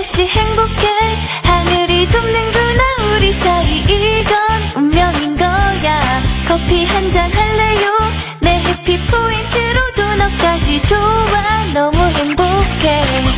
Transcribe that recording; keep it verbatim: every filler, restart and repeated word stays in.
없이 행복해. 하늘이 돕는구나 우리 사이. 이건 운명인 거야. 커피 한잔 할래요? 내 해피 포인트로도 너까지 좋아. 너무 행복해.